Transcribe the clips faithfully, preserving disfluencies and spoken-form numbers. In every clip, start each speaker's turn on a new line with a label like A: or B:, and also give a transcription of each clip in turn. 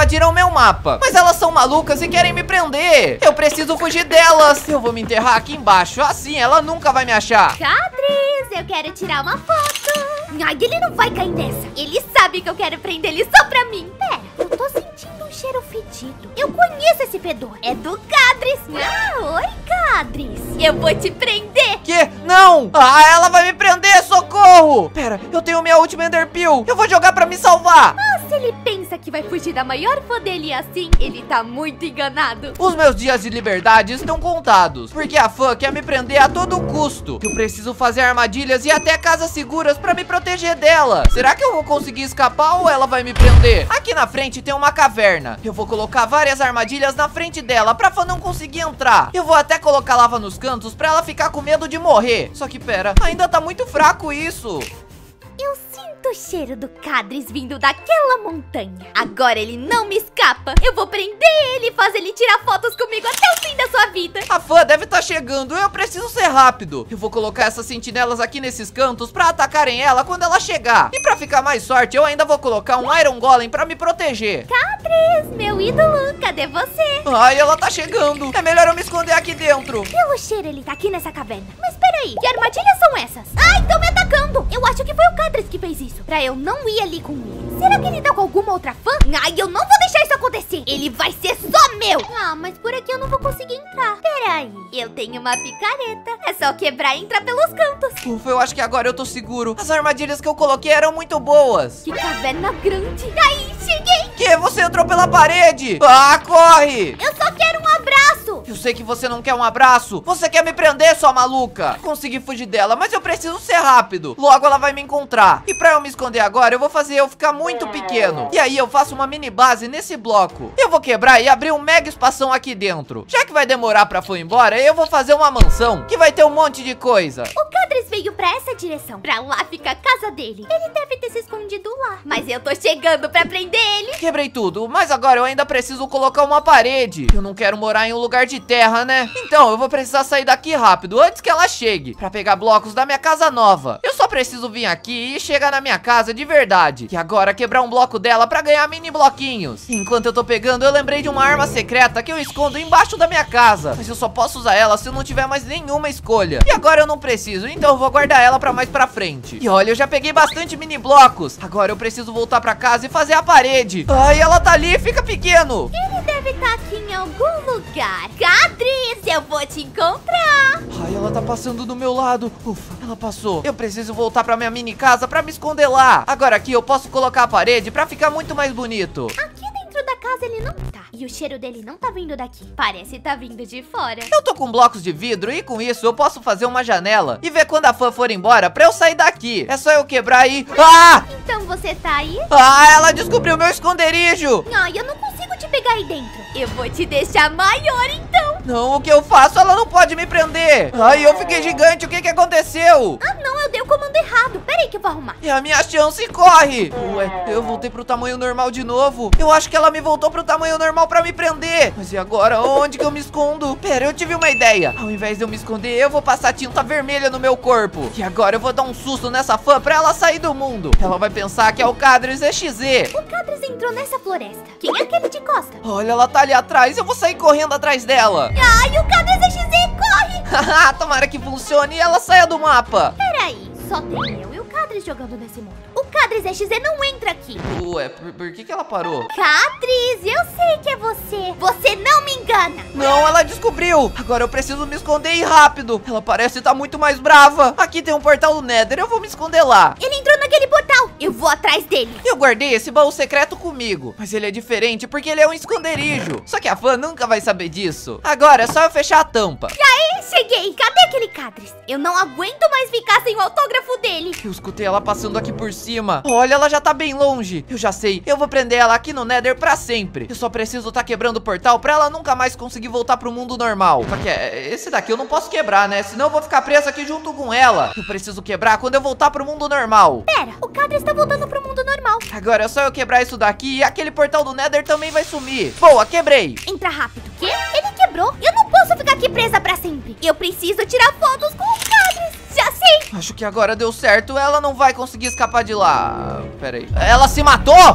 A: invadiram meu mapa. Mas elas são malucas e querem me prender. Eu preciso fugir delas. Eu vou me enterrar aqui embaixo. Assim ela nunca vai me achar.
B: Cadris, eu quero tirar uma foto. Ai, ele não vai cair nessa. Ele sabe que eu quero prender ele só pra mim. Pera, eu tô sentindo um cheiro fedido. Eu conheço esse fedor. É do Cadris. Ah, oi, Cadris. Eu vou te prender.
A: Que? Não! Ah, ela vai me prender, socorro! Pera, eu tenho minha última Ender Pill. Eu vou jogar pra me salvar.
B: Ah, se ele pensa que vai fugir da maior fã dele assim, ele tá muito enganado.
A: Os meus dias de liberdade estão contados, porque a fã quer me prender a todo custo. Eu preciso fazer armadilhas e até casas seguras pra me proteger dela. Será que eu vou conseguir escapar ou ela vai me prender? Aqui na frente tem uma caverna. Eu vou colocar várias armadilhas na frente dela pra fã não conseguir entrar. Eu vou até colocar lava nos cantos pra ela ficar com medo de morrer. Só que pera, ainda tá muito fraco isso.
B: Eu sinto o cheiro do Cadris vindo daquela montanha. Agora ele não me escapa. Eu vou prender ele e fazer ele tirar fotos comigo até o fim da sua vida.
A: A fã deve estar chegando, eu preciso ser rápido. Eu vou colocar essas sentinelas aqui nesses cantos pra atacarem ela quando ela chegar. E pra ficar mais sorte, eu ainda vou colocar um Iron Golem pra me proteger.
B: Cadris, meu ídolo, cadê você?
A: Ai, ela tá chegando. É melhor eu me esconder aqui dentro.
B: Pelo cheiro ele tá aqui nessa caverna. Mas peraí, que armadilhas são essas? Ai, estão me atacando. Eu acho que foi o Cadris que fez isso, pra eu não ir ali com ele. Será que ele tá com alguma outra fã? Ai, eu não vou deixar isso acontecer. Ele vai ser só meu. Ah, mas por aqui eu não vou conseguir entrar. Peraí, eu tenho uma picareta. É só quebrar e entrar pelos cantos.
A: Ufa, eu acho que agora eu tô seguro. As armadilhas que eu coloquei eram muito boas.
B: Que caverna grande. Aí, cheguei.
A: Que? Você entrou pela parede. Ah, corre.
B: Eu só quero um abraço.
A: Eu sei que você não quer um abraço. Você quer me prender, sua maluca. Consegui fugir dela, mas eu preciso ser rápido. Logo ela vai me encontrar. E pra eu me esconder agora, eu vou fazer eu ficar muito pequeno. E aí eu faço uma mini base nesse bloco. Eu vou quebrar e abrir um mega espação aqui dentro. Já que vai demorar pra fã ir embora, eu vou fazer uma mansão que vai ter um monte de coisa.
B: O Cadris veio pra essa direção. Pra lá fica a casa dele. Ele deve ter se escondido lá. Mas eu tô chegando pra prender ele.
A: Quebrei tudo, mas agora eu ainda preciso colocar uma parede. Eu não quero morar em um lugar de terra, né? Então eu vou precisar sair daqui rápido, antes que ela chegue, pra pegar blocos da minha casa nova. Eu só preciso vir aqui e chegar na minha casa de verdade. E agora quebrar um bloco dela pra ganhar mini bloquinhos. Enquanto eu tô pegando, eu lembrei de uma arma secreta que eu escondo embaixo da minha casa. Mas eu só posso usar ela se eu não tiver mais nenhuma escolha. E agora eu não preciso, então eu vou guardar ela pra mais pra frente. E olha, eu já peguei bastante mini blocos. Agora eu preciso voltar pra casa e fazer a parede. Ai, ela tá ali, fica pequeno.
B: Ele deve estar aqui em algum lugar. Cadris, eu vou te encontrar.
A: Ai, ela tá passando do meu lado. Ufa, ela passou. Eu preciso voltar pra minha mini casa pra me esconder lá. Agora aqui eu posso colocar a parede pra ficar muito mais bonito.
B: Aqui dentro da casa ele não tá. E o cheiro dele não tá vindo daqui. Parece tá vindo de fora.
A: Eu tô com blocos de vidro e com isso eu posso fazer uma janela e ver quando a fã for embora pra eu sair daqui. É só eu quebrar e... Ah!
B: Então você tá aí?
A: Ah, ela descobriu meu esconderijo.
B: Ai, eu não consigo te pegar aí dentro. Eu vou te deixar maior então.
A: Não, o que eu faço? Ela não pode me prender. Ai, eu fiquei gigante, o que que aconteceu?
B: Ah, não, eu dei o comando errado. Pera aí que eu vou arrumar.
A: É a minha chance, corre. Ué, eu voltei pro tamanho normal de novo. Eu acho que ela me voltou pro tamanho normal pra me prender. Mas e agora? Onde que eu me escondo? Pera, eu tive uma ideia. Ao invés de eu me esconder, eu vou passar tinta vermelha no meu corpo. E agora eu vou dar um susto nessa fã pra ela sair do mundo. Ela vai pensar que é o Cadris X Z.
B: O Cadris entrou nessa floresta. Quem é aquele de costa?
A: Olha, ela tá ali atrás. Eu vou sair correndo atrás dela.
B: Ai, o Cadris X Z, corre!
A: Haha, tomara que funcione e ela saia do mapa.
B: Peraí, só tem eu e o Cadris jogando nesse mundo. O Cadris X Z não entra aqui.
A: Ué, por, por que que ela parou?
B: Cadris, eu sei que é você. Você não me engana.
A: Não, ela descobriu. Agora eu preciso me esconder e rápido. Ela parece estar muito mais brava. Aqui tem um portal do Nether, eu vou me esconder lá.
B: Ele entrou naquele portal. Eu vou atrás dele.
A: Eu guardei esse baú secreto comigo, mas ele é diferente porque ele é um esconderijo. Só que a fã nunca vai saber disso. Agora é só eu fechar a tampa.
B: E aí, cheguei. Cadê aquele Cadris? Eu não aguento mais ficar sem o autógrafo dele.
A: Eu escutei ela passando aqui por cima. Olha, ela já tá bem longe. Eu já sei, eu vou prender ela aqui no Nether pra sempre. Eu só preciso tá quebrando o portal pra ela nunca mais conseguir voltar pro mundo normal. Só que é, esse daqui eu não posso quebrar, né? Senão eu vou ficar preso aqui junto com ela. Eu preciso quebrar quando eu voltar pro mundo normal.
B: Pera, o Cadris tá voltando pro mundo normal.
A: Agora é só eu quebrar isso daqui e aquele portal do Nether também vai sumir. Boa, quebrei.
B: Entra rápido. Quê? Ele quebrou? Eu não posso ficar aqui presa pra sempre. Eu preciso tirar fotos com o Cadris. Já sei.
A: Acho que agora deu certo. Ela não vai conseguir escapar de lá. Pera aí. Ela se matou?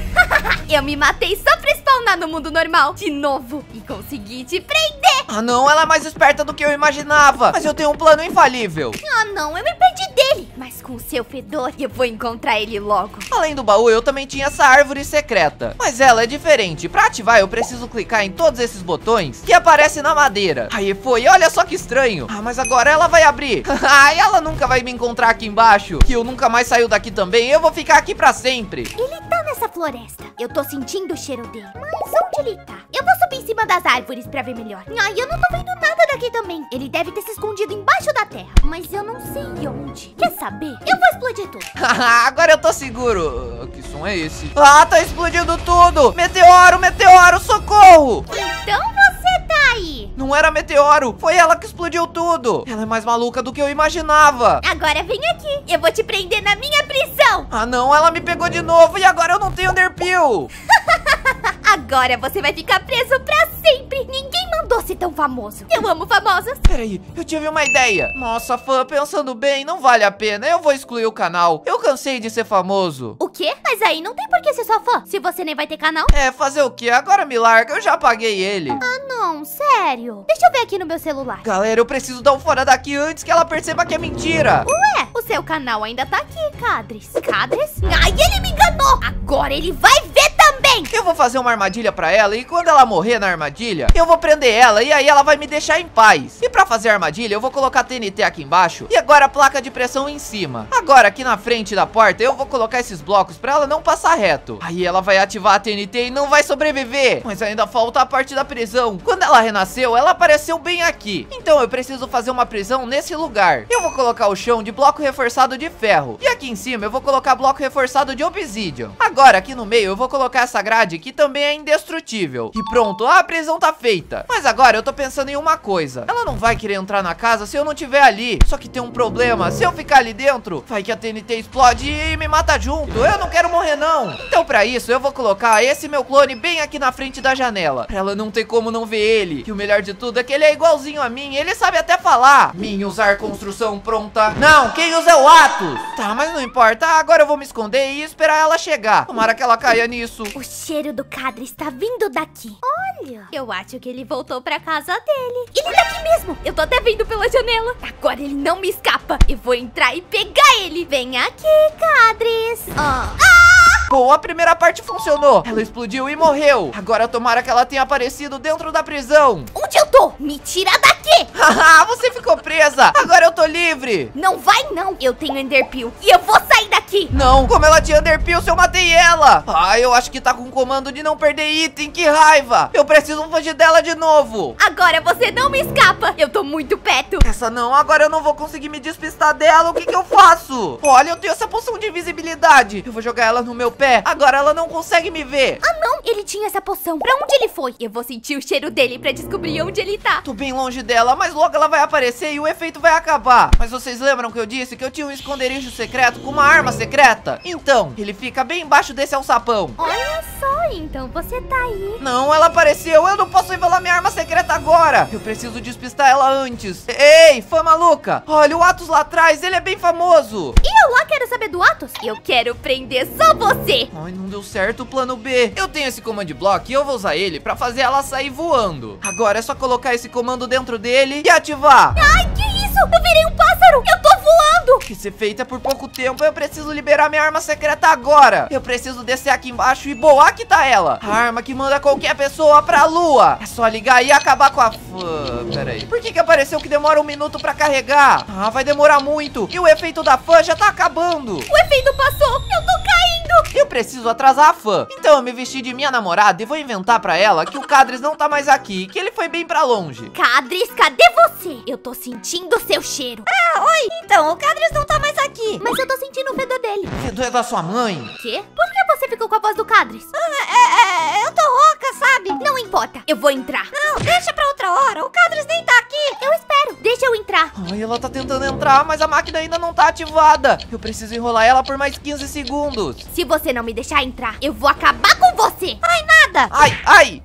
B: Eu me matei só pra spawnar no mundo normal de novo e consegui te prender.
A: Ah não, ela é mais esperta do que eu imaginava. Mas eu tenho um plano infalível.
B: Ah não, eu me perdi dele. Mas com o seu fedor, eu vou encontrar ele logo.
A: Além do baú, eu também tinha essa árvore secreta. Mas ela é diferente. Pra ativar, eu preciso clicar em todos esses botões que aparecem na madeira. Aí foi, olha só que estranho. Ah, mas agora ela vai abrir. Ah, ela nunca vai me encontrar aqui embaixo. Que eu nunca mais saio daqui também. Eu vou ficar aqui pra sempre.
B: Ele tá nessa floresta. Eu tô sentindo o cheiro dele. Mas onde ele tá? Eu vou subir em cima das árvores pra ver melhor. Ai, eu não tô vendo nada daqui também. Ele deve ter se escondido embaixo da terra. Mas eu não sei onde. Quer saber? Eu vou explodir tudo.
A: Agora eu tô seguro. Que som é esse? Ah, tá explodindo tudo. Meteoro, meteoro, socorro.
B: Então você tá aí.
A: Não era meteoro, foi ela que explodiu tudo. Ela é mais maluca do que eu imaginava.
B: Agora vem aqui. Eu vou te prender na minha prisão.
A: Ah não, ela me pegou de novo e agora eu não tenho Enderpeel.
B: Agora você vai ficar preso pra sempre. Ninguém mandou ser tão famoso. Eu amo famosos.
A: Peraí, eu tive uma ideia. Nossa, fã, pensando bem, não vale a pena. Eu vou excluir o canal. Eu cansei de ser famoso.
B: O quê? Mas aí não tem por que ser sua fã, se você nem vai ter canal.
A: É, fazer o quê? Agora me larga, eu já apaguei ele.
B: Ah, não, sério. Deixa eu ver aqui no meu celular.
A: Galera, eu preciso dar um fora daqui antes que ela perceba que é mentira.
B: Ué, o seu canal ainda tá aqui, Cadres. Cadres? Ai, ele me enganou. Agora ele vai ver também.
A: Eu vou fazer uma armadilha pra ela e quando ela morrer na armadilha, eu vou prender ela e aí ela vai me deixar em paz. E pra fazer a armadilha, eu vou colocar T N T aqui embaixo e agora a placa de pressão em cima. Agora aqui na frente da porta, eu vou colocar esses blocos pra ela não passar reto. Aí ela vai ativar a T N T e não vai sobreviver. Mas ainda falta a parte da prisão. Quando ela renasceu, ela apareceu bem aqui. Então eu preciso fazer uma prisão nesse lugar. Eu vou colocar o chão de bloco reforçado de ferro. E aqui em cima eu vou colocar bloco reforçado de obsidian. Agora aqui no meio eu vou colocar essa grade que também é indestrutível. E pronto, a prisão tá feita. Mas agora eu tô pensando em uma coisa. Ela não vai querer entrar na casa se eu não tiver ali. Só que tem um problema. Se eu ficar ali dentro, vai que a T N T explode e me mata junto. Eu não quero morrer não. Então pra isso eu vou colocar esse meu clone bem aqui na frente da janela. Pra ela não ter como não ver ele. E o melhor de tudo é que ele é igualzinho a mim. Ele sabe até falar. Mim usar construção pronta. Não, quem usa é o Atos. Tá, mas não importa. Agora eu vou me esconder e esperar ela chegar. Tomara que ela caia nisso.
B: O cheiro do Cadre está vindo daqui. Olha, eu acho que ele voltou pra casa dele. Ele tá aqui mesmo. Eu tô até vendo pela janela. Agora ele não me escapa. Eu vou entrar e pegar ele. Vem aqui, Cadres. Ah.
A: Bom, a primeira parte funcionou. Ela explodiu e morreu. Agora tomara que ela tenha aparecido dentro da prisão.
B: Onde eu tô? Me tira daqui.
A: Haha, você ficou presa. Agora eu tô livre.
B: Não vai não. Eu tenho Enderpeel e eu vou sair daqui.
A: Não, como ela tinha Enderpeel se eu matei ela. Ah, eu acho que tá com comando de não perder item. Que raiva. Eu preciso fugir dela de novo.
B: Agora você não me escapa. Eu tô muito perto.
A: Essa não, agora eu não vou conseguir me despistar dela. O que que eu faço? Olha, eu tenho essa poção de invisibilidade. Eu vou jogar ela no meu pé. Agora ela não consegue me ver.
B: Ah não, ele tinha essa poção. Pra onde ele foi? Eu vou sentir o cheiro dele pra descobrir onde ele tá.
A: Tô bem longe dela, mas logo ela vai aparecer e o efeito vai acabar. Mas vocês lembram que eu disse que eu tinha um esconderijo secreto com uma arma secreta? Então, ele fica bem embaixo desse alçapão.
B: Olha só, então você tá aí.
A: Não, ela apareceu. Eu não posso revelar minha arma secreta agora. Eu preciso despistar ela antes. Ei, fã maluca. Olha, o Atos lá atrás, ele é bem famoso.
B: E eu lá quero saber do Atos? Eu quero prender só você.
A: Ai, não deu certo o plano B. Eu tenho esse command block e eu vou usar ele pra fazer ela sair voando. Agora é só colocar esse comando dentro dele e ativar.
B: Ai, que isso? Eu virei um pássaro. Eu tô voando.
A: Que ser feito é por pouco tempo. Eu preciso liberar minha arma secreta agora. Eu preciso descer aqui embaixo e boa, aqui tá ela. A arma que manda qualquer pessoa pra lua. É só ligar e acabar com a... fã. Pera aí. Por que que apareceu que demora um minuto pra carregar? Ah, vai demorar muito. E o efeito da fã já tá acabando.
B: O efeito passou. Eu tô caindo.
A: Eu preciso atrasar a fã. Então eu me vesti de minha namorada e vou inventar pra ela que o Cadres não tá mais aqui, que ele foi bem pra longe.
B: Cadres, cadê você? Eu tô sentindo o seu cheiro. Ah, oi. Então, o Cadres não tá mais aqui. Mas eu tô sentindo o fedor dele.
A: O fedor é da sua mãe?
B: Quê? Por que você ficou com a voz do Cadres? Ah, é, é, eu tô rouca, sabe? Não importa, eu vou entrar. Não, deixa pra outra hora. O Cadres nem tá aqui. Eu espero. Deixa eu entrar.
A: Ai, ela tá tentando entrar, mas a máquina ainda não tá ativada. Eu preciso enrolar ela por mais quinze segundos.
B: Se você não me deixar entrar, eu vou acabar com você. Ai, nada.
A: Ai, ai.
B: Ué,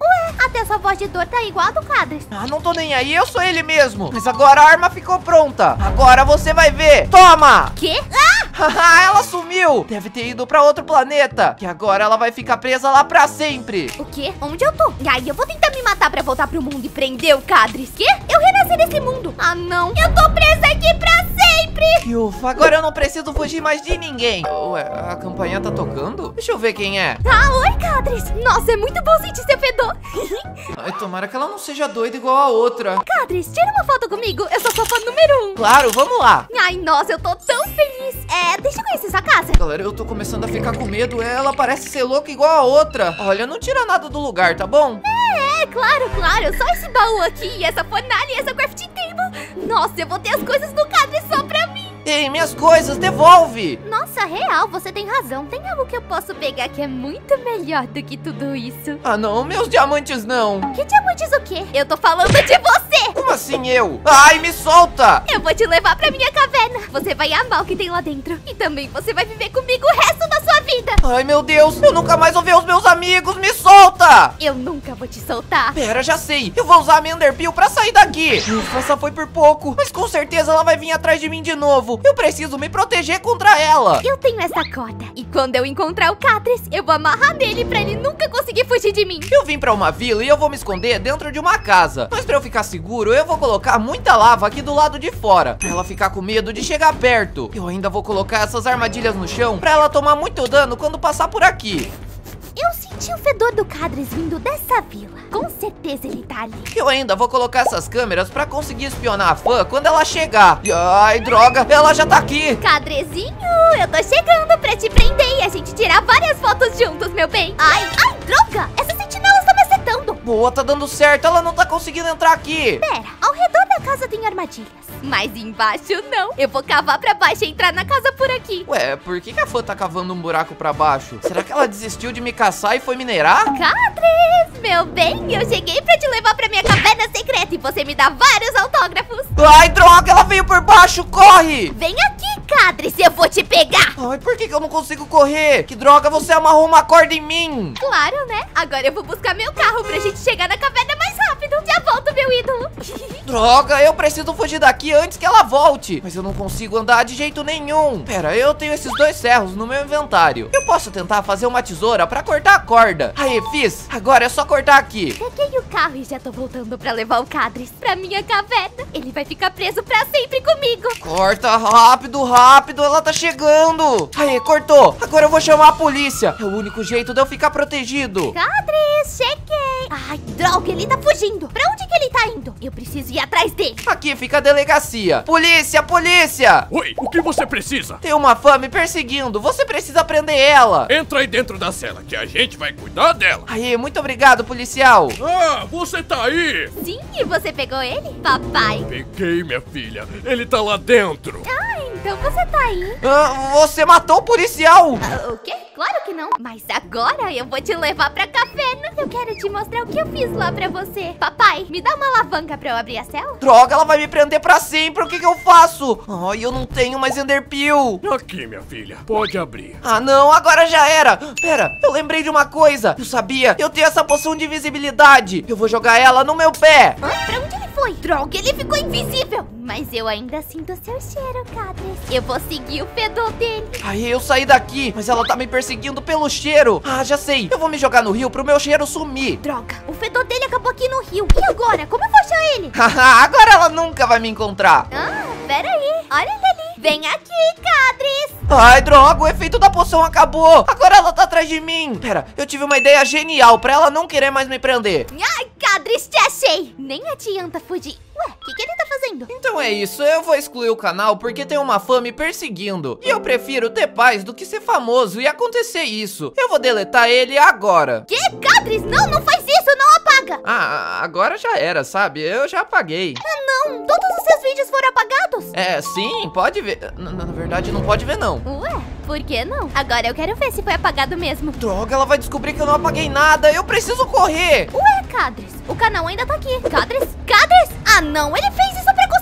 B: Até sua voz de dor tá igual a do Cadres.
A: Ah, não tô nem aí, eu sou ele mesmo. Mas agora a arma ficou pronta. Agora você vai ver. Toma!
B: Quê? Ah!
A: Haha, ela sumiu. Deve ter ido pra outro planeta. Que agora ela vai ficar presa lá pra sempre.
B: O quê? Onde eu tô? Ai, eu vou tentar me matar pra voltar pro mundo e prender o Cadres. Quê? Eu renasci nesse mundo. Ah, não. Eu tô presa aqui pra sempre.
A: Ufa, agora eu não preciso fugir mais de ninguém. Ué, a campainha tá tocando? Deixa eu ver quem é.
B: Ah, oi, Cadres. Nossa, é muito bom sentir seu fedor.
A: Ai, tomara que ela não seja doida igual a outra.
B: Cadres, tira uma foto comigo. Eu sou sua fã número um.
A: Claro, vamos lá.
B: Ai, nossa, eu tô tão feliz. É, deixa eu conhecer sua casa.
A: Galera, eu tô começando a ficar com medo. Ela parece ser louca igual a outra. Olha, não tira nada do lugar, tá bom?
B: É, é, claro, claro. Só esse baú aqui, essa fornalha e essa crafting table. Nossa, eu vou ter as coisas do Cadres só pra mim.
A: Ei, minhas coisas, devolve!
B: Nossa, real, você tem razão. Tem algo que eu posso pegar que é muito melhor do que tudo isso.
A: Ah, não, meus diamantes não.
B: Que diamantes o quê? Eu tô falando de você!
A: Como assim eu? Ai, me solta!
B: Eu vou te levar pra minha caverna. Você vai amar o que tem lá dentro. E também você vai viver comigo o resto da sua vida.
A: Ai, meu Deus, eu nunca mais vou ver os meus amigos, me solta!
B: Eu nunca vou te soltar.
A: Pera, já sei, eu vou usar a minha Enderpeel pra sair daqui. Ufa, essa foi por pouco, mas com certeza ela vai vir atrás de mim de novo. Eu preciso me proteger contra ela.
B: Eu tenho essa corda. E quando eu encontrar o Cadres, eu vou amarrar nele pra ele nunca conseguir fugir de mim.
A: Eu vim pra uma vila e eu vou me esconder dentro de uma casa. Mas pra eu ficar seguro, eu vou colocar muita lava aqui do lado de fora, pra ela ficar com medo de chegar perto. Eu ainda vou colocar essas armadilhas no chão pra ela tomar muito dano quando passar por aqui.
B: Eu senti o fedor do Cadres vindo dessa vila. Com certeza ele tá ali.
A: Eu ainda vou colocar essas câmeras pra conseguir espionar a fã quando ela chegar. E, ai, droga, ela já tá aqui.
B: Cadrezinho, eu tô chegando pra te prender e a gente tirar várias fotos juntos, meu bem. Ai, ai, droga, essas sentinelas estão me acertando.
A: Boa, tá dando certo, ela não tá conseguindo entrar aqui.
B: Pera, ao redor da casa tem armadilhas, mas embaixo não. Eu vou cavar pra baixo e entrar na casa por aqui.
A: Ué, por que que a fã tá cavando um buraco pra baixo? Será que ela desistiu de me caçar e foi minerar?
B: Cadres, meu bem, eu cheguei pra te levar pra minha caverna secreta e você me dá vários autógrafos.
A: Ai, droga, ela veio por baixo, corre!
B: Vem aqui, Cadres, eu vou te pegar.
A: Ai, por que que eu não consigo correr? Que droga, você amarrou uma corda em mim.
B: Claro, né? Agora eu vou buscar meu carro pra gente chegar na caverna mais rápido. Já volto, meu ídolo.
A: Droga, eu preciso fugir daqui antes que ela volte. Mas eu não consigo andar de jeito nenhum. Pera, eu tenho esses dois ferros no meu inventário. Eu posso tentar fazer uma tesoura pra cortar a corda. Aí, fiz. Agora é só cortar aqui.
B: Peguei o carro e já tô voltando pra levar o Cadres pra minha caverna. Ele vai ficar preso pra sempre comigo.
A: Corta rápido, rápido, ela tá chegando. Aí, cortou. Agora eu vou chamar a polícia. É o único jeito de eu ficar protegido.
B: Cadres, cheguei. Ai, droga, ele tá fugindo. Pra onde que ele tá indo? Eu preciso ir atrás dele.
A: Aqui fica a delegacia. Polícia, polícia.
C: Oi, o que você precisa?
A: Tem uma fã me perseguindo. Você precisa prender ela.
C: Entra aí dentro da cela que a gente vai cuidar dela.
A: Aí, muito obrigado, policial.
C: Ah, você tá aí?
B: Sim, e você pegou ele? Papai.
C: Peguei, minha filha. Ele tá lá dentro.
B: Ah, então você tá aí.
A: Ah, você matou o policial.
B: Ah, o quê? Claro que não. Mas agora eu vou te levar pra caverna. Eu quero te mostrar o que eu fiz lá pra você. Papai, me dá uma alavanca pra eu abrir a cela?
A: Droga, ela vai me prender pra sempre. O que que eu faço? Ai, eu não tenho mais Enderpeel.
C: Aqui, minha filha. Pode abrir.
A: Ah, não, agora já era. Pera, eu lembrei de uma coisa. Eu sabia, eu tenho essa poção de invisibilidade. Eu vou jogar ela no meu pé.
B: Hã? Pra onde ele foi? Droga, ele ficou invisível. Mas eu ainda sinto seu cheiro, Cadres. Eu vou seguir o fedor dele.
A: Aí eu saí daqui, mas ela tá me perseguindo pelo cheiro. Ah, já sei. Eu vou me jogar no rio pro meu cheiro sumir.
B: Droga, o fedor dele acabou aqui no rio. E agora? Como eu vou achar ele?
A: Haha, agora ela nunca vai me encontrar.
B: Ah, pera aí. Olha ele ali. Vem aqui, Cadres.
A: Ai, droga, o efeito da poção acabou. Agora ela tá atrás de mim. Pera, eu tive uma ideia genial pra ela não querer mais me prender.
B: Ai, Cadres, te achei. Nem adianta fugir. Ué, o que, que ele tá fazendo?
A: Então é isso, eu vou excluir o canal porque tem uma fã me perseguindo. E eu prefiro ter paz do que ser famoso e acontecer isso. Eu vou deletar ele agora.
B: Que? Cadres, não, não faz isso, não apaga.
A: Ah, agora já era, sabe? Eu já apaguei.
B: Ah, não, todos os seus vídeos foram apagados?
A: É, sim, pode ver. Na, na verdade, não pode ver, não.
B: Ué, por que não? Agora eu quero ver se foi apagado mesmo.
A: Droga, ela vai descobrir que eu não apaguei nada. Eu preciso correr.
B: Ué, Cadres, o canal ainda tá aqui. Cadres? Cadres? Ah, não, ele fez isso pra conseguir fugir.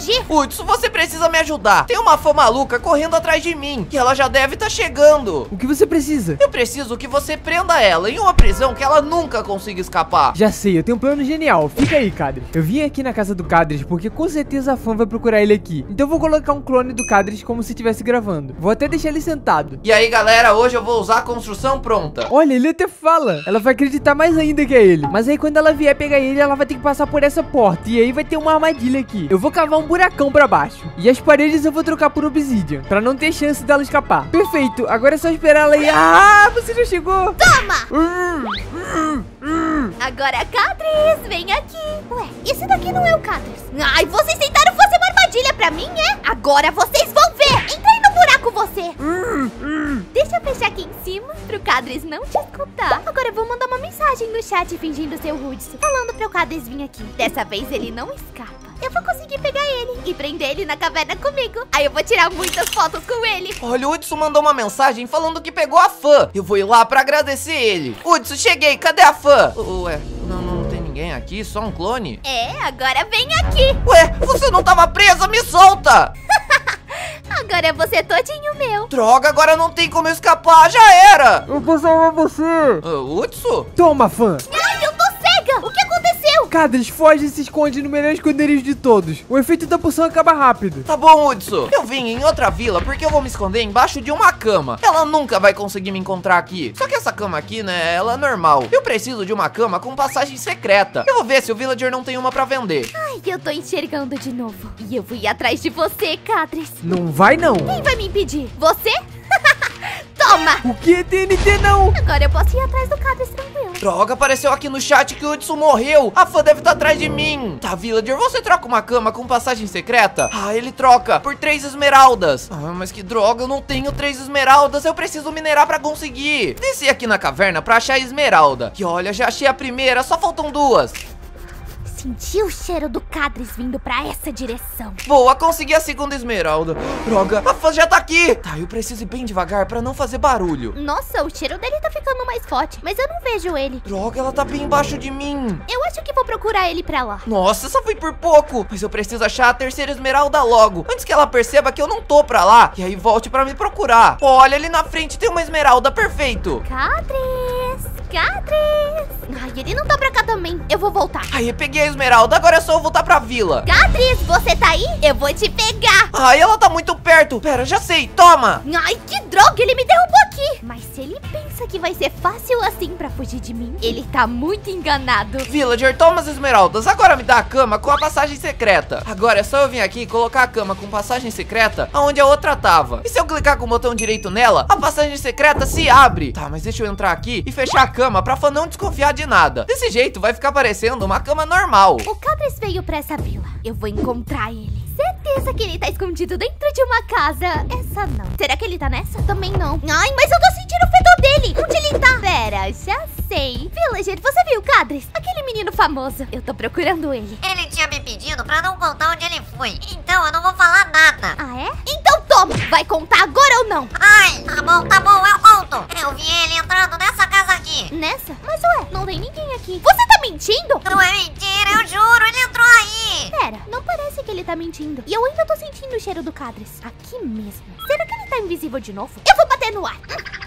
B: fugir?
A: Hudson, você precisa me ajudar. Tem uma fã maluca correndo atrás de mim, que ela já deve estar chegando.
D: O que você precisa?
A: Eu preciso que você prenda ela em uma prisão que ela nunca consiga escapar.
D: Já sei, eu tenho um plano genial. Fica aí, Cadris. Eu vim aqui na casa do Cadris porque com certeza a fã vai procurar ele aqui. Então eu vou colocar um clone do Cadris como se estivesse gravando. Vou até deixar ele sentado.
A: E aí, galera, hoje eu vou usar a construção pronta.
D: Olha, ele até fala. Ela vai acreditar mais ainda que é ele. Mas aí quando ela vier pegar ele, ela vai ter que passar por essa porta. E aí vai ter uma armadilha aqui. Eu vou cavar um buracão pra baixo. E as paredes eu vou trocar por obsidian, pra não ter chance dela escapar. Perfeito, agora é só esperar ela ir. Ah, você já chegou.
B: Toma!
D: Hum, hum, hum.
B: Agora, Cadris, vem aqui. Ué, esse daqui não é o Cadris. Ai, vocês tentaram fazer uma armadilha pra mim, é? Agora vocês vão ver. Entra aí no buraco, você.
D: Hum, hum.
B: Deixa eu fechar aqui em cima, pro Cadris não te escutar. Agora eu vou mandar uma mensagem no chat fingindo ser o Hudson, falando pro Cadris vir aqui. Dessa vez ele não escapa. Eu vou conseguir pegar ele e prender ele na caverna comigo. Aí eu vou tirar muitas fotos com ele.
A: Olha, o Hudson mandou uma mensagem falando que pegou a fã. Eu vou ir lá pra agradecer ele. Hudson, cheguei, cadê a fã? Ué, não, não tem ninguém aqui, só um clone?
B: É, agora vem aqui.
A: Ué, você não tava presa, me solta!
B: Agora você é todinho meu.
A: Droga, agora não tem como eu escapar, já era!
D: Eu vou salvar você.
A: Uh, Hudson?
D: Toma, fã.
B: Ai, eu tô cega. O que aconteceu?
D: Cadris foge e se esconde no melhor esconderijo de todos. O efeito da poção acaba rápido.
A: Tá bom, Hudson. Eu vim em outra vila porque eu vou me esconder embaixo de uma cama. Ela nunca vai conseguir me encontrar aqui. Só que essa cama aqui, né, ela é normal. Eu preciso de uma cama com passagem secreta. Eu vou ver se o villager não tem uma pra vender.
B: Ai, eu tô enxergando de novo. E eu vou ir atrás de você, Cadris.
D: Não vai, não.
B: Quem vai me impedir? Você? Toma!
D: O que, T N T, não?
B: Agora eu posso ir atrás do Cadris tranquilo.
A: Droga, apareceu aqui no chat que o Hudson morreu. A fã deve estar atrás de mim. Tá, villager, você troca uma cama com passagem secreta? Ah, ele troca por três esmeraldas. Ah, mas que droga, eu não tenho três esmeraldas. Eu preciso minerar pra conseguir. Desci aqui na caverna pra achar a esmeralda. E olha, já achei a primeira, só faltam duas.
B: Senti o cheiro do Cadris vindo pra essa direção.
A: Boa, consegui a segunda esmeralda. Droga, a fã já tá aqui. Tá, eu preciso ir bem devagar pra não fazer barulho.
B: Nossa, o cheiro dele tá ficando mais forte, mas eu não vejo ele.
A: Droga, ela tá bem embaixo de mim.
B: Eu acho que vou procurar ele pra lá.
A: Nossa, só foi por pouco. Mas eu preciso achar a terceira esmeralda logo, antes que ela perceba que eu não tô pra lá. E aí volte pra me procurar. Olha, ali na frente tem uma esmeralda, perfeito.
B: Cadris, Cadris. Ai, ele não tá pra cá também. Eu vou voltar.
A: Aí, peguei a esmeralda, agora é só eu voltar pra vila.
B: Cadris, você tá aí? Eu vou te pegar.
A: Ai, ela tá muito perto. Pera, já sei, toma.
B: Ai, que droga, ele me derrubou aqui. Mas se ele pensa que vai ser fácil assim pra fugir de mim, ele tá muito enganado.
A: Villager, toma as esmeraldas. Agora me dá a cama com a passagem secreta. Agora é só eu vir aqui e colocar a cama com passagem secreta aonde a outra tava. E se eu clicar com o botão direito nela, a passagem secreta se abre. Tá, mas deixa eu entrar aqui e fechar a cama pra fã não desconfiar de nada. Desse jeito vai ficar parecendo uma cama normal.
B: O Cadris veio pra essa vila. Eu vou encontrar ele. Certeza que ele tá escondido dentro de uma casa. Essa não. Será que ele tá nessa? Também não. Ai, mas eu tô sentindo o fedor dele. Onde ele tá? Pera, já sei. Villager, você viu o Cadris? Aquele menino famoso. Eu tô procurando ele.
E: Ele tinha me pedido pra não contar onde ele foi. Então eu não vou falar nada.
B: Ah, é? Então toma. Vai contar agora ou não?
E: Ai, tá bom, tá bom, eu conto. Eu vi ele entrando nessa casa aqui.
B: Nessa? Mas ué, não tem ninguém aqui. Você tá mentindo?
E: Não é mentira, eu juro, ele entrou aí.
B: Pera, não parece que ele tá mentindo. E eu ainda tô sentindo o cheiro do Cadris. Aqui mesmo. Será que ele tá invisível de novo? Eu vou bater no ar.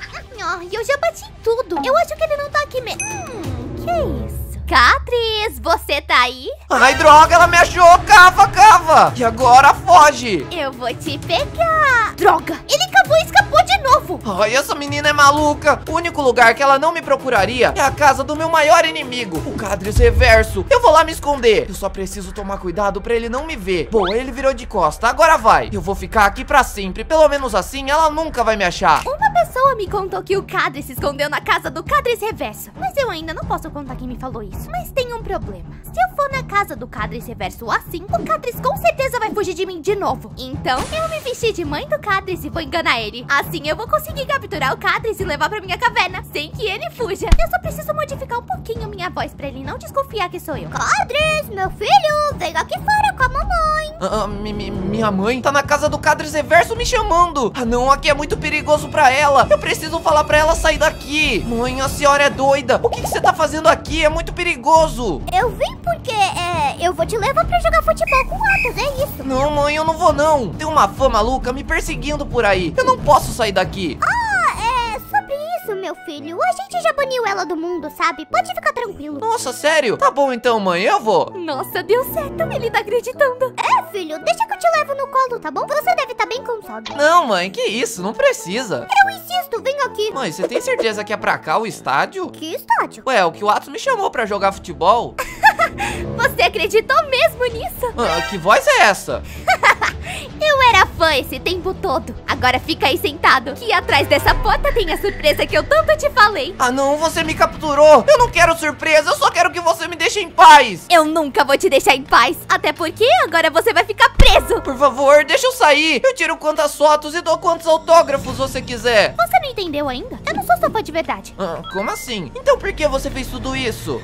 B: Ai, eu já bati em tudo. Eu acho que ele não tá aqui mesmo. Hum, que isso? Cadris, você tá aí?
A: Ai, droga, ela me achou. Cava, cava. E agora foge.
B: Eu vou te pegar. Droga, ele cavou e escapou de novo.
A: Ai, essa menina é maluca. O único lugar que ela não me procuraria é a casa do meu maior inimigo, o Cadris Reverso. Eu vou lá me esconder. Eu só preciso tomar cuidado pra ele não me ver. Boa, ele virou de costa. Agora vai. Eu vou ficar aqui pra sempre. Pelo menos assim, ela nunca vai me achar.
B: Uma pessoa me contou que o Cadris se escondeu na casa do Cadris Reverso. Mas eu ainda não posso contar quem me falou isso. Mas tem um problema. Se eu for na casa do Cadris Reverso assim, o Cadris com certeza vai fugir de mim de novo. Então, eu me vesti de mãe do Cadris e vou enganar ele. Assim eu vou conseguir capturar o Cadris e levar pra minha caverna, sem que ele fuja. Eu só preciso modificar um pouquinho minha voz pra ele não desconfiar que sou eu. Cadris, meu filho, vem aqui fora com a mamãe.
A: Ah, mi, mi, minha mãe tá na casa do Cadris Reverso me chamando. Ah não, aqui é muito perigoso pra ela. Eu preciso falar pra ela sair daqui. Mãe, a senhora é doida. O que, que você tá fazendo aqui? É muito perigoso. isso?
B: Eu vim porque, é, eu vou te levar pra jogar futebol com ratas, é isso.
A: Não, mãe, eu não vou não. Tem uma fã maluca me perseguindo por aí. Eu não posso sair daqui.
B: Ah, é sobre isso, meu filho. A gente já baniu ela do mundo, sabe? Pode ficar tranquilo.
A: Nossa, sério? Tá bom então, mãe, eu vou.
B: Nossa, deu certo. Ele tá acreditando. É, filho, deixa que eu te levo no colo, tá bom? Você deve estar bem cansado.
A: Não, mãe, que isso? Não precisa.
B: Eu insisto, vem aqui.
A: Mãe, você tem certeza que é pra cá o estádio?
B: Que estádio?
A: Ué, o que o Atos me chamou pra jogar futebol.
B: Você acreditou mesmo nisso?
A: Ah, que voz é essa?
B: Eu era fã esse tempo todo. Agora fica aí sentado, que atrás dessa porta tem a surpresa que eu tanto te falei.
A: Ah não, você me capturou. Eu não quero surpresa, eu só quero que você me deixe em paz.
B: Eu nunca vou te deixar em paz. Até porque agora você vai ficar preso.
A: Por favor, deixa eu sair. Eu tiro quantas fotos e dou quantos autógrafos você quiser.
B: Você não entendeu ainda? Eu não sou sua fã de verdade.
A: Ah, como assim? Então por que você fez tudo isso?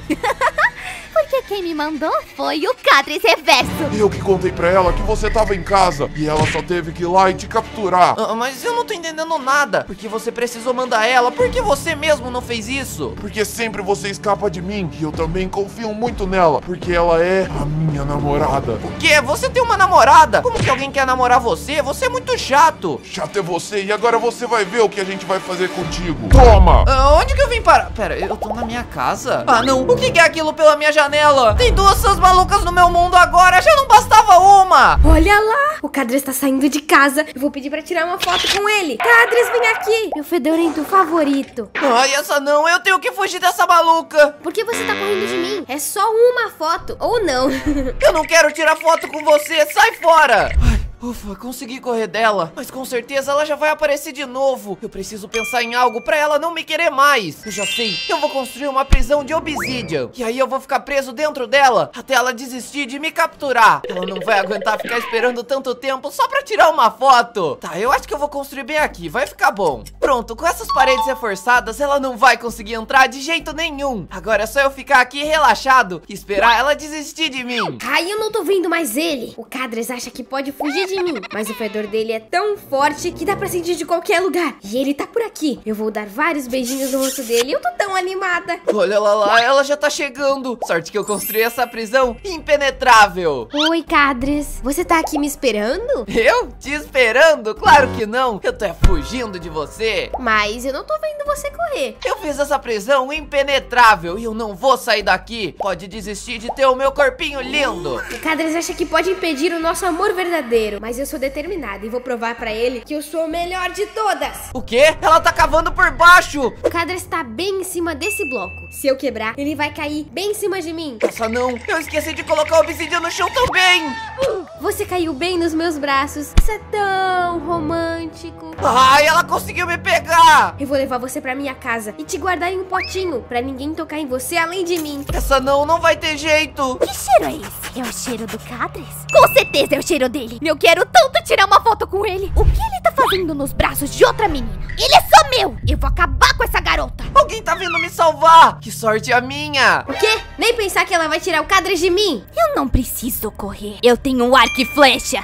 B: Porque quem me mandou foi o Cadres Reverso.
F: Eu que contei pra ela que você tava em casa e ela só teve que ir lá e te capturar.
A: Ah, mas eu não tô entendendo nada. Porque você precisou mandar ela. Por que você mesmo não fez isso?
F: Porque sempre você escapa de mim e eu também confio muito nela, porque ela é a minha namorada.
A: O quê? Você tem uma namorada? Como que alguém quer namorar você? Você é muito chato.
F: Chato é você e agora você vai ver o que a gente vai fazer contigo. Toma!
A: Ah, onde que eu vim parar? Pera, eu tô na minha casa? Ah, não. O que que é aquilo pela minha janela? Tem duas fãs malucas no meu mundo agora. Já não bastava uma.
G: Olha lá, o Cadres tá saindo de casa. Eu vou pedir pra tirar uma foto com ele. Cadres, vem aqui, meu fedorento favorito.
A: Ai, essa não. Eu tenho que fugir dessa maluca.
G: Por que você tá correndo de mim? É só uma foto, ou não.
A: Eu não quero tirar foto com você. Sai fora. Ai. Ufa, consegui correr dela, mas com certeza ela já vai aparecer de novo. Eu preciso pensar em algo pra ela não me querer mais. Eu já sei, eu vou construir uma prisão de Obsidian. E aí eu vou ficar preso dentro dela até ela desistir de me capturar. Ela não vai aguentar ficar esperando tanto tempo só pra tirar uma foto. Tá, eu acho que eu vou construir bem aqui, vai ficar bom. Pronto, com essas paredes reforçadas ela não vai conseguir entrar de jeito nenhum. Agora é só eu ficar aqui relaxado e esperar ela desistir de mim.
G: Ai, eu não tô vendo mais ele. O Cadres acha que pode fugir de mim, mas o fedor dele é tão forte que dá pra sentir de qualquer lugar. E ele tá por aqui. Eu vou dar vários beijinhos no rosto dele. Eu tô tão animada.
A: Olha lá lá, ela já tá chegando. Sorte que eu construí essa prisão impenetrável.
G: Oi, Cadres. Você tá aqui me esperando?
A: Eu? Te esperando? Claro que não. Eu tô é fugindo de você.
G: Mas eu não tô vendo você correr.
A: Eu fiz essa prisão impenetrável e eu não vou sair daqui. Pode desistir de ter o meu corpinho lindo.
G: O Cadres acha que pode impedir o nosso amor verdadeiro, mas eu sou determinada e vou provar pra ele que eu sou o melhor de todas.
A: O quê? Ela tá cavando por baixo.
G: O Cadres tá bem em cima desse bloco. Se eu quebrar, ele vai cair bem em cima de mim.
A: Essa não. Eu esqueci de colocar o obsidian no chão também.
G: Você caiu bem nos meus braços. Isso é tão romântico.
A: Ai, ela conseguiu me pegar.
G: Eu vou levar você pra minha casa e te guardar em um potinho pra ninguém tocar em você além de mim.
A: Essa não, não vai ter jeito.
B: Que cheiro é esse? É o cheiro do Cadres? Com certeza é o cheiro dele. Eu quero tanto tirar uma foto com ele. O que ele tá fazendo nos braços de outra menina? Ele é só meu. Eu vou acabar com essa garota.
A: Alguém tá vindo me salvar. Que sorte a minha.
G: O quê? Nem pensar que ela vai tirar o Cadres de mim.
B: Eu não preciso correr. Eu tenho um arco e flecha.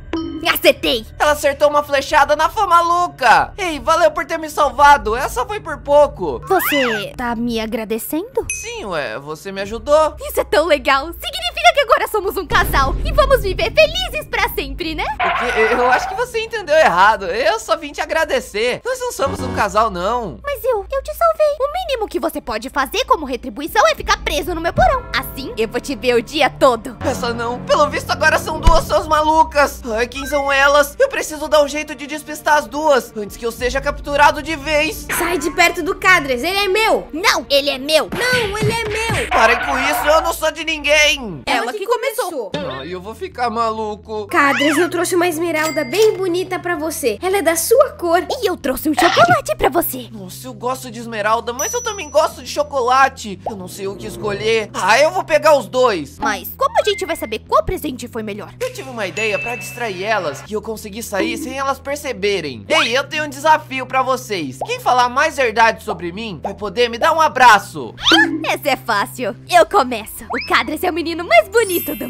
B: Acertei!
A: Ela acertou uma flechada na fã maluca! Ei, valeu por ter me salvado! Essa foi por pouco!
B: Você tá me agradecendo?
A: Sim, ué, você me ajudou!
B: Isso é tão legal! Significa que agora somos um casal e vamos viver felizes pra sempre, né?
A: Porque eu acho que você entendeu errado. Eu só vim te agradecer. Nós não somos um casal, não.
B: Mas eu, eu te salvei. O mínimo que você pode fazer como retribuição é ficar preso no meu porão. Assim, eu vou te ver o dia todo.
A: Essa não. Pelo visto, agora são duas fãs malucas. Ai, quem são elas? Eu preciso dar um jeito de despistar as duas antes que eu seja capturado de vez.
G: Sai de perto do Cadres, ele é meu.
B: Não, ele é meu.
G: Não, ele é meu.
A: Parem com isso, eu não sou de ninguém.
G: Ela, Ela que, que começou.
A: Ai, eu vou ficar maluco.
G: Cadres, eu trouxe uma esmeralda bem bonita pra você. Ela é da sua cor.
B: E eu trouxe um chocolate pra você.
A: Nossa, eu gosto de esmeralda, mas eu também gosto de chocolate. Eu não sei o que escolher. Ah, eu vou pegar os dois.
B: Mas como a gente vai saber qual presente foi melhor?
A: Eu tive uma ideia pra distrair elas e eu consegui sair sem elas perceberem. Ei, eu tenho um desafio pra vocês. Quem falar mais verdade sobre mim vai poder me dar um abraço.
B: Essa é fácil. Eu começo. O Cadres é o menino mais bonito do mundo.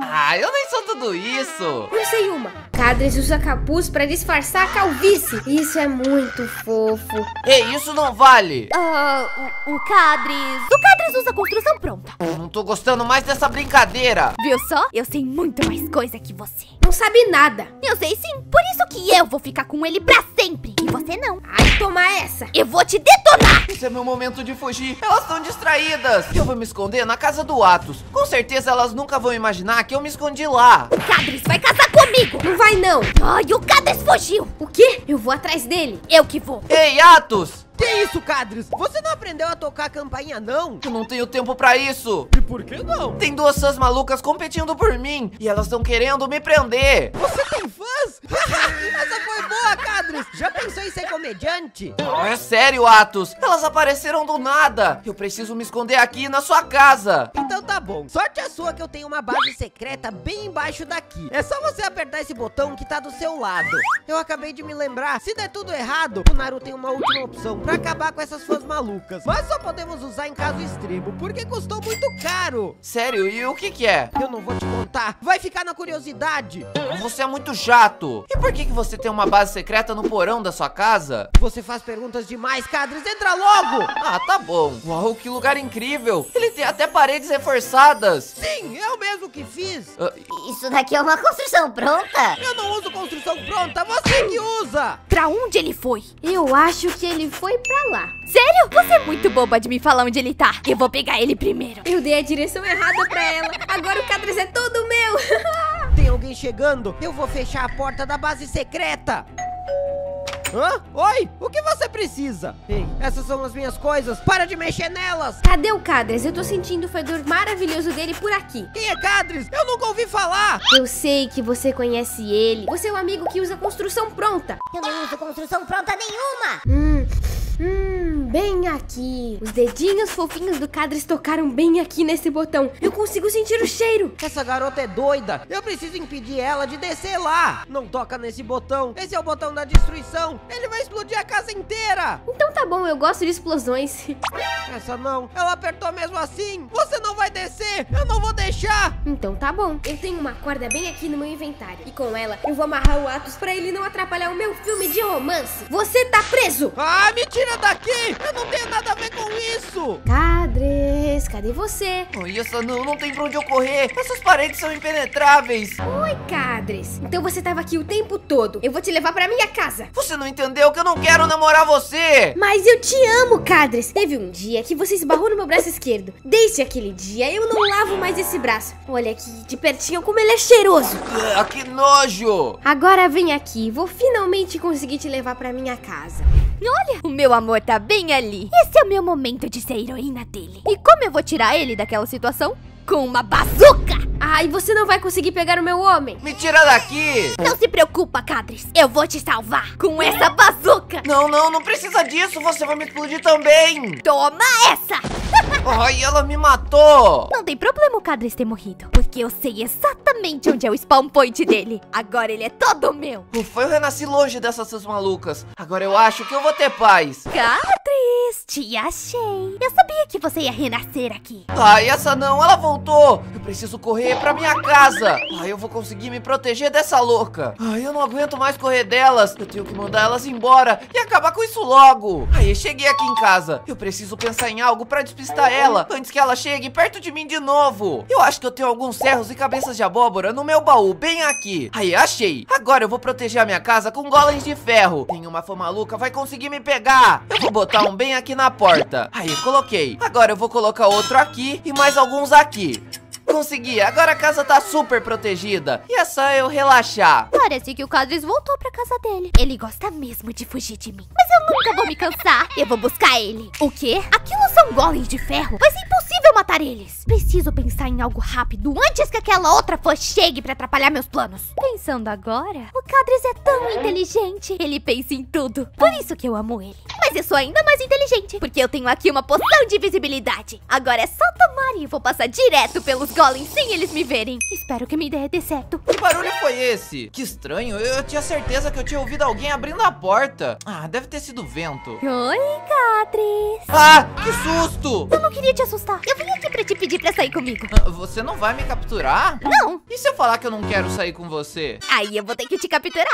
A: Ah, eu nem sou tudo isso.
G: Eu sei uma. Cadres usa capuz pra disfarçar a calvície. Isso é muito fofo.
A: Ei, isso não vale.
B: Ah, o, o Cadres... O Cadres usa construção pronta.
A: Eu não tô gostando mais dessa brincadeira.
B: Viu só? Eu sei muito mais coisa que você.
G: Não sabe nada.
B: Eu sei sim. Por isso que eu vou ficar com ele pra sempre. E você não.
G: Ai, toma essa.
B: Eu vou te detonar.
A: Esse é meu momento de fugir. Elas estão distraídas. Eu vou me esconder na casa do Atos. Com certeza elas nunca vão imaginar que eu me escondi lá.
B: O Cadres vai casar comigo.
G: Não vai não.
B: Ai, o Cadres fugiu.
G: O quê? Eu vou atrás dele.
B: Eu que vou.
A: Ei, Atos!
H: Que isso, Cadres? Você não aprendeu a tocar a campainha, não?
A: Eu não tenho tempo pra isso.
H: E por que não?
A: Tem duas fãs malucas competindo por mim. E elas estão querendo me prender.
H: Você tem fãs? Essa foi boa, Cadres. Já pensou em ser comediante?
A: Não, é sério, Atos. Elas apareceram do nada. Eu preciso me esconder aqui na sua casa.
H: Então tá bom. Sorte a sua que eu tenho uma base secreta bem embaixo daqui. É só você apertar esse botão que tá do seu lado. Eu acabei de me lembrar. Se der tudo errado, o Naru tem uma última opção pra acabar com essas fãs malucas. Mas só podemos usar em caso extremo, porque custou muito caro.
A: Sério, e o que que é?
H: Eu não vou te contar. Vai ficar na curiosidade.
A: Você é muito chato. E por que que você tem uma base secreta no porão da sua casa?
H: Você faz perguntas demais, Cadres. Entra logo.
A: Ah, tá bom. Uau, que lugar incrível. Ele tem até paredes reforçadas.
H: Sim, eu mesmo que fiz.
A: Ah,
E: Isso daqui é uma construção pronta?
H: Eu não uso construção pronta, você que usa.
B: Pra onde ele foi?
G: Eu acho que ele foi pra lá.
B: Sério? Você é muito boba de me falar onde ele tá. Eu vou pegar ele primeiro.
G: Eu dei a direção errada pra ela. Agora o Cadres é todo meu.
H: Tem alguém chegando? Eu vou fechar a porta da base secreta. Hã? Oi? O que você precisa? Ei, essas são as minhas coisas. Para de mexer nelas.
G: Cadê o Cadres? Eu tô sentindo o fedor maravilhoso dele por aqui.
H: Quem é Cadres? Eu nunca ouvi falar.
G: Eu sei que você conhece ele. Você é o amigo que usa construção pronta.
E: Eu não uso construção pronta nenhuma.
G: Hum, hum, bem aqui. Os dedinhos fofinhos do Cadres tocaram bem aqui nesse botão. Eu consigo sentir o cheiro.
H: Essa garota é doida. Eu preciso impedir ela de descer lá. Não toca nesse botão. Esse é o botão da destruição. Ele vai explodir a casa inteira.
G: Então tá bom, eu gosto de explosões.
H: Essa não. Ela apertou mesmo assim. Você não vai descer. Eu não vou deixar.
G: Então tá bom. Eu tenho uma corda bem aqui no meu inventário. E com ela, eu vou amarrar o Atos pra ele não atrapalhar o meu filme de romance. Você tá preso.
H: Ah, me tira daqui. Eu não tenho nada a ver com isso.
G: Cadres, cadê você?
A: Ai, essa não, não tem pra onde eu correr. Essas paredes são impenetráveis.
G: Oi, Cadres. Então você tava aqui o tempo todo. Eu vou te levar pra minha casa.
A: Você não entendeu que eu não quero namorar você.
G: Mas eu te amo, Cadres. Teve um dia que você esbarrou no meu braço esquerdo. Desde aquele dia, eu não lavo mais esse braço. Olha aqui, de pertinho, como ele é cheiroso.
A: Ah, que nojo.
G: Agora vem aqui. Vou finalmente conseguir te levar pra minha casa.
B: Olha, o meu amor tá bem ali. Esse é o meu momento de ser heroína dele. E como eu vou tirar ele daquela situação? Com uma bazuca!
G: Ai, você não vai conseguir pegar o meu homem.
A: Me tira daqui.
B: Não se preocupa, Cadres. Eu vou te salvar com essa bazuca.
A: Não, não, não precisa disso. Você vai me explodir também.
B: Toma essa!
A: Ai, ela me matou.
B: Não tem problema o Cadres ter morrido, porque eu sei exatamente onde é o spawn point dele. Agora ele é todo meu.
A: Ufa, eu renasci longe dessas suas malucas. Agora eu acho que eu vou ter paz.
B: Cadres, te achei. Eu sabia que você ia renascer aqui.
A: Ai, essa não, ela voltou. Eu preciso correr pra minha casa. Ai, eu vou conseguir me proteger dessa louca. Ai, eu não aguento mais correr delas. Eu tenho que mandar elas embora e acabar com isso logo. Aí, cheguei aqui em casa. Eu preciso pensar em algo pra despistar ela antes que ela chegue perto de mim de novo. Eu acho que eu tenho alguns ferros e cabeças de abóbora no meu baú, bem aqui. Aí, achei. Agora eu vou proteger a minha casa com golems de ferro. Nenhuma fã maluca vai conseguir me pegar. Eu vou botar um bem aqui na porta. Aí, coloquei. Agora eu vou colocar outro aqui e mais alguns aqui. Consegui, agora a casa tá super protegida. E é só eu relaxar.
B: Parece que o Cadres voltou pra casa dele. Ele gosta mesmo de fugir de mim. Mas eu nunca vou me cansar. Eu vou buscar ele. O quê? Aquilo são golems de ferro. Mas é impossível matar eles. Preciso pensar em algo rápido antes que aquela outra fã chegue pra atrapalhar meus planos. Pensando agora, o Cadres é tão inteligente. Ele pensa em tudo. Por isso que eu amo ele. Mas eu sou ainda mais inteligente, porque eu tenho aqui uma poção de invisibilidade. Agora é só tomar e eu vou passar direto pelos golems sem eles me verem. Espero que minha ideia dê certo.
H: Que
A: barulho foi esse? Que estranho, eu tinha certeza que eu tinha ouvido alguém abrindo a porta. Ah, deve ter sido vento.
B: Oi, Cadres.
A: Ah, que susto!
B: Eu não queria te assustar. Eu vim aqui pra te pedir pra sair comigo.
A: Ah, você não vai me capturar?
B: Não.
A: E se eu falar que eu não quero sair com você?
B: Aí eu vou ter que te capturar.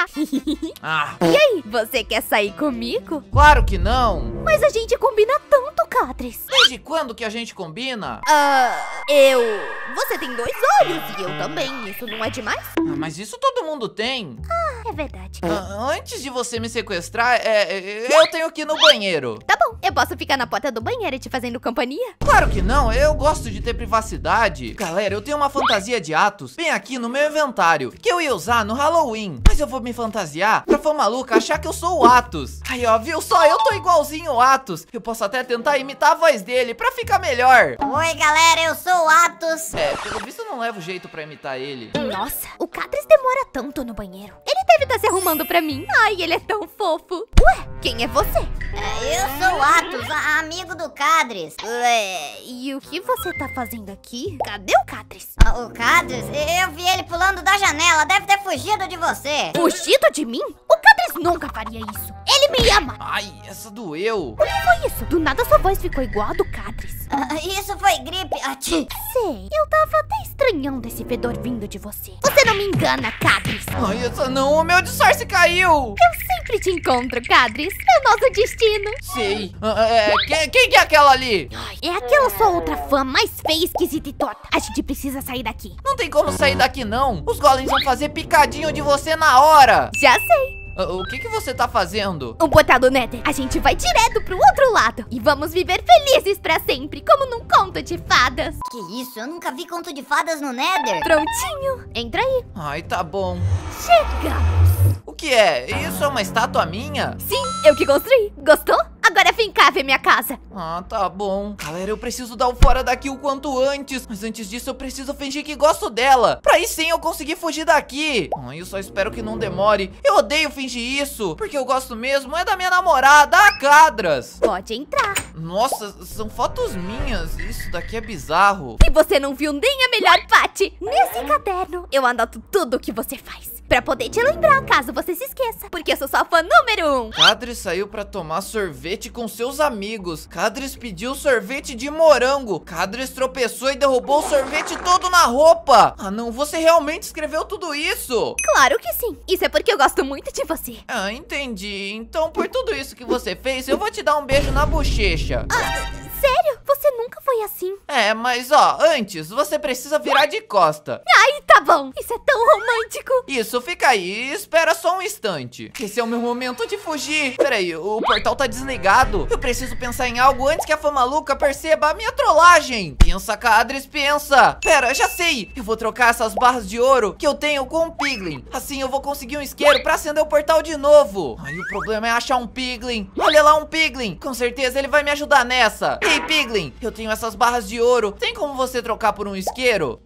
A: Ah,
B: E aí, você quer sair comigo?
A: claro que não.
B: Mas a gente combina tanto, Cadres.
A: Desde quando que a gente combina?
B: Ah, eu... Você tem dois olhos e eu também. Isso não é demais?
A: Ah, mas isso todo mundo tem.
B: É verdade.
A: Ah, antes de você me sequestrar, é, é, eu tenho que ir no banheiro.
B: Tá bom, eu posso ficar na porta do banheiro te fazendo companhia?
A: Claro que não, eu gosto de ter privacidade. Galera, eu tenho uma fantasia de Atos bem aqui no meu inventário, que eu ia usar no Halloween. Mas eu vou me fantasiar pra fã maluca achar que eu sou o Atos. Aí, ó, viu só? Eu tô igualzinho o Atos. Eu posso até tentar imitar a voz dele pra ficar melhor.
E: Oi, galera, eu sou o Atos.
A: É, pelo visto eu não levo jeito pra imitar ele.
B: Nossa, o Cadres demora tanto no banheiro. Ele deve estar se arrumando pra mim. Ai, ele é tão fofo. Ué, quem é você?
E: É, eu sou o Atos, a- amigo do Cadres.
B: Ué, e o que você tá fazendo aqui? Cadê o Cadres?
E: Ah, O Cadres, eu vi ele pulando da janela, deve ter fugido de você.
B: Fugido de mim? O Cadres nunca faria isso. Ele me ama.
A: Ai, essa doeu.
B: O que foi isso? Do nada sua voz ficou igual a do Cadres.
E: Ah, Isso foi gripe. Ati.
B: Sei, eu tava até estranhando esse fedor vindo de você. Você não me engana, Cadres.
A: Ai, essa não, o meu disfarce caiu.
B: Eu sempre te encontro, Cadres. É o nosso destino.
A: Sei. Ah, é, quem, quem que é aquela ali?
B: Ai, é aquela sua outra fã mais feia, esquisita e torta. A gente precisa sair daqui.
A: Não tem como sair daqui, não. Os golems vão fazer picadinho de você na hora.
B: Já sei.
A: Ah, o que que você tá fazendo?
B: O portal do Nether. A gente vai direto pro outro lado. E vamos viver felizes pra sempre, como num conto de fadas.
E: Que isso, eu nunca vi conto de fadas no Nether.
B: Prontinho. Entra aí.
A: Ai, tá bom.
B: Chegamos.
A: O que é? Isso é uma estátua minha?
B: Sim, eu que construí. Gostou? Agora vem cá ver minha casa.
A: Ah, tá bom. Galera, eu preciso dar o fora daqui o quanto antes. Mas antes disso, eu preciso fingir que gosto dela. Pra aí sim eu conseguir fugir daqui. Ai, eu só espero que não demore. Eu odeio fingir isso. Porque eu gosto mesmo é da minha namorada, a Cadras.
B: Pode entrar.
A: Nossa, são fotos minhas. Isso daqui é bizarro.
B: E você não viu nem a melhor parte. Nesse caderno, eu anoto tudo o que você faz. Pra poder te lembrar, caso você se esqueça. Porque eu sou sua fã número um.
A: Cadres saiu pra tomar sorvete com seus amigos. Cadres pediu sorvete de morango. Cadres tropeçou e derrubou o sorvete todo na roupa. Ah não, você realmente escreveu tudo isso?
B: Claro que sim. Isso é porque eu gosto muito de você.
A: Ah, entendi. Então por tudo isso que você fez, eu vou te dar um beijo na bochecha.
B: Sério? Você nunca foi assim?
A: É, mas ó, antes você precisa virar de costa.
B: Ai, tá bom. Isso é tão romântico.
A: Isso, fica aí, espera só um instante. Esse é o meu momento de fugir. Peraí, o portal tá desligado. Eu preciso pensar em algo antes que a fã maluca perceba a minha trollagem. Pensa, Cadres, pensa. Pera, já sei. Eu vou trocar essas barras de ouro que eu tenho com um piglin. Assim eu vou conseguir um isqueiro pra acender o portal de novo. Aí o problema é achar um piglin. Olha lá um piglin. Com certeza ele vai me ajudar nessa. Ei, piglin, eu tenho essas barras de ouro. Tem como você trocar por um isqueiro?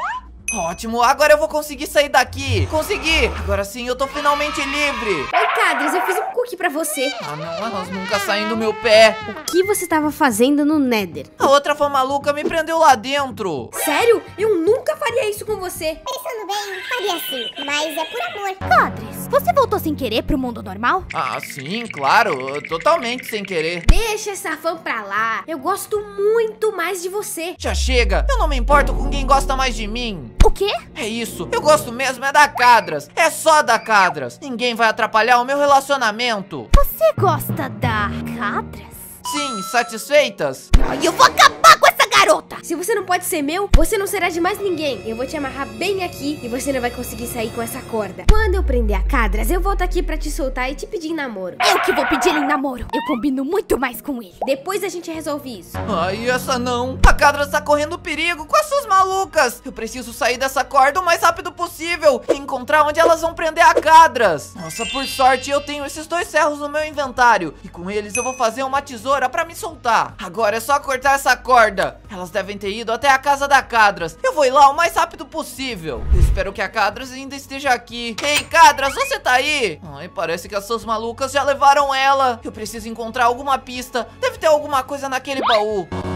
A: Ótimo, agora eu vou conseguir sair daqui. Consegui, agora sim eu tô finalmente livre.
G: Oi, Cadres, eu fiz um cookie pra você.
A: Ah não, elas nunca saem do meu pé.
G: O que você tava fazendo no Nether?
A: A outra fã maluca me prendeu lá dentro.
G: Sério? Eu nunca faria isso com você.
E: Pensando bem, faria sim, mas é por amor.
B: Cadres, você voltou sem querer pro mundo normal?
A: Ah sim, claro, totalmente sem querer.
G: Deixa essa fã pra lá. Eu gosto muito mais de você.
A: Já chega, eu não me importo com quem gosta mais de mim.
B: O quê?
A: É isso, eu gosto mesmo é da Cadras. É só da Cadras. Ninguém vai atrapalhar o meu relacionamento.
B: Você gosta da Cadras?
A: Sim, satisfeitas?
B: Ai, eu vou acabar com essa garota!
G: Se você não pode ser meu, você não será de mais ninguém. Eu vou te amarrar bem aqui e você não vai conseguir sair com essa corda. Quando eu prender a Cadras, eu volto aqui pra te soltar e te pedir em namoro.
B: Eu que vou pedir ele em namoro. Eu combino muito mais com ele.
G: Depois a gente resolve isso.
A: Ai, essa não. A Cadras tá correndo perigo com essas malucas. Eu preciso sair dessa corda o mais rápido possível e encontrar onde elas vão prender a Cadras. Nossa, por sorte eu tenho esses dois ferros no meu inventário e com eles eu vou fazer uma tesoura pra me soltar. Agora é só cortar essa corda. Elas devem ter ido até a casa da Cadras. Eu vou ir lá o mais rápido possível. Eu espero que a Cadras ainda esteja aqui. Ei, Cadras, você tá aí? Ai, parece que as suas malucas já levaram ela. Eu preciso encontrar alguma pista. Deve ter alguma coisa naquele baú. Não, não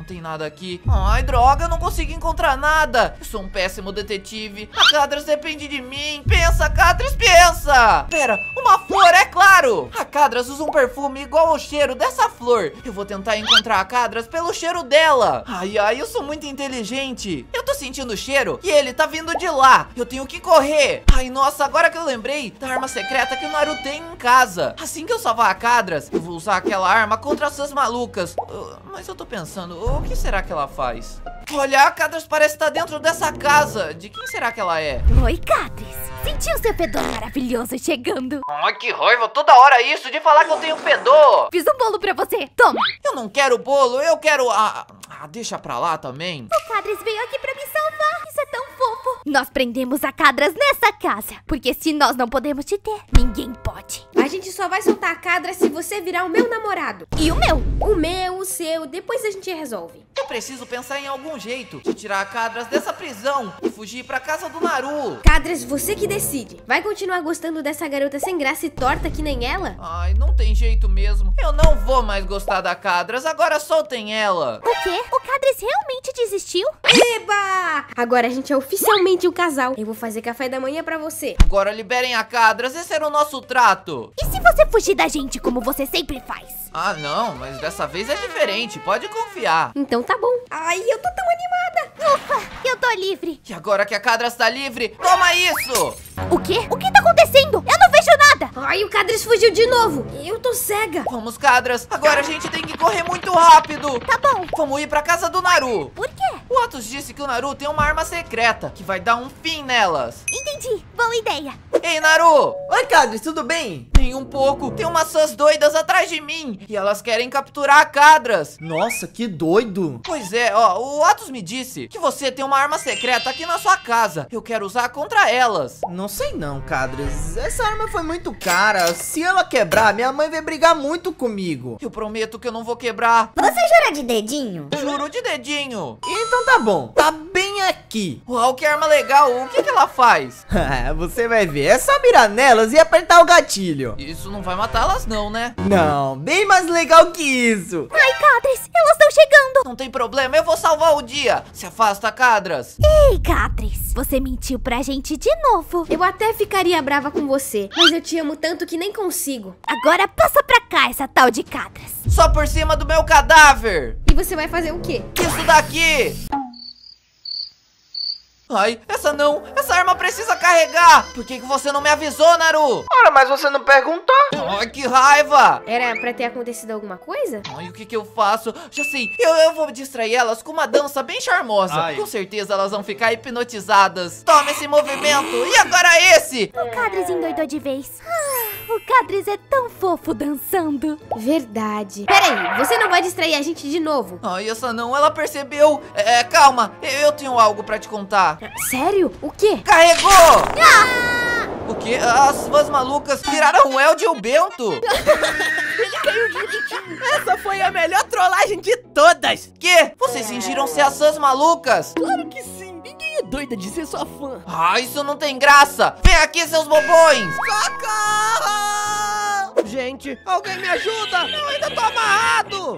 A: tem nada aqui. Ai, droga, eu não consigo encontrar nada. Eu sou um péssimo detetive. A Cadras depende de mim. Pensa, Cadras, pensa. Pera, uma flor, é claro. A Cadras usa um perfume igual ao cheiro dessa flor. Eu vou tentar encontrar a Cadras pelo cheiro dela. Ai, ai, eu sou muito inteligente. Eu tô sentindo o cheiro e ele tá vindo de lá. Eu tenho que correr. Ai, nossa, agora que eu lembrei da arma secreta que o Naru tem em casa. Assim que eu salvar a Cadras, eu vou usar aquela arma contra essas malucas. Uh, mas eu tô pensando, o que será que ela faz? Olha, a Cadras parece estar dentro dessa casa. De quem será que ela é?
B: Oi, Cadras. Sentiu seu fedor maravilhoso chegando?
A: Ai, que raiva, toda hora isso de falar que eu tenho fedor.
B: Fiz um bolo pra você, toma.
A: Eu não quero bolo, eu quero a... Ah, deixa pra lá também.
B: O Cadras veio aqui pra me salvar. Isso é tão fofo. Nós prendemos a Cadras nessa casa, porque se nós não podemos te ter, ninguém pode.
G: A gente só vai soltar a Cadra se você virar o meu namorado.
B: E o meu?
G: O meu, o seu, depois a gente resolve.
A: Eu preciso pensar em algum jeito de tirar a Cadras dessa prisão e fugir pra casa do Naru.
G: Cadras, você que decide. Vai continuar gostando dessa garota sem graça e torta que nem ela?
A: Ai, não tem jeito mesmo. Eu não vou mais gostar da Cadras, agora soltem ela.
B: O quê? O Cadras realmente desistiu?
G: Eba! Agora a gente é oficialmente um casal. Eu vou fazer café da manhã pra você.
A: Agora liberem a Cadras, esse era o nosso trato.
B: E se você fugir da gente como você sempre faz?
A: Ah, não, mas dessa vez é diferente, pode confiar.
G: Então tá bom. Ai, eu tô tão animada.
B: Ufa, eu tô livre.
A: E agora que a Cadras tá livre, toma isso!
B: O quê? O que tá acontecendo? Eu não vejo nada.
G: Ai, o Cadras fugiu de novo. Eu tô cega.
A: Vamos, Cadras, agora a gente tem que correr muito rápido.
B: Tá bom.
A: Vamos ir pra casa do Naru.
B: Por quê?
A: O Atos disse que o Naru tem uma arma secreta que vai dar um fim nelas.
B: Entendi, boa ideia.
A: Ei, Naru!
I: Oi, Cadras, tudo bem?
A: Nem um pouco. Tem umas suas doidas atrás de mim e elas querem capturar a Cadras.
I: Nossa, que doido.
A: Pois é, ó, o Atos me disse que você tem uma arma secreta aqui na sua casa. Eu quero usar contra elas.
I: Não sei não, Cadras. Essa arma foi muito cara. Se ela quebrar, minha mãe vai brigar muito comigo.
A: Eu prometo que eu não vou quebrar.
E: Você jura de dedinho?
A: Juro de dedinho.
I: Então tá bom. Tá bem aqui.
A: Uau, que arma legal. O que que ela faz?
I: Você vai ver. É só mirar nelas e apertar o gatilho.
A: Isso não vai matá-las não, né?
I: Não, bem mais legal que isso.
B: Ai, Cadras, elas estão chegando.
A: Não tem problema, eu vou salvar o dia. Se afasta, Cadras.
B: Ei, Cadras, você mentiu pra gente de novo.
G: Eu até ficaria brava com você, mas eu te amo tanto que nem consigo.
B: Agora passa pra cá essa tal de Cadras.
A: Só por cima do meu cadáver.
G: E você vai fazer o quê?
A: Isso daqui. Ai, essa não, essa arma precisa carregar. Por que que você não me avisou, Naru?
I: Ora, mas você não perguntou?
A: Ai, que raiva.
G: Era pra ter acontecido alguma coisa?
A: Ai, o que que eu faço? Já sei, eu, eu vou distrair elas com uma dança bem charmosa.
I: Ai.
A: Com certeza elas vão ficar hipnotizadas. Toma esse movimento, e agora esse.
B: O Cadras endoidou de vez. Ah, o Cadras é tão fofo dançando.
G: Verdade. Peraí, você não vai distrair a gente de novo?
A: Ai, essa não, ela percebeu. É, calma, eu, eu tenho algo pra te contar.
G: Sério? O quê?
A: Carregou! Ah! O quê? As suas malucas viraram o Elde e o Bento.
H: Ele caiu direitinho. Essa foi a melhor trollagem de todas.
A: Que? Vocês fingiram ser as suas malucas?
H: Claro que sim. Ninguém é doida de ser sua fã.
A: Ah, isso não tem graça. Vem aqui, seus bobões.
H: Socorro! Gente, alguém me ajuda. Eu ainda tô amarrado.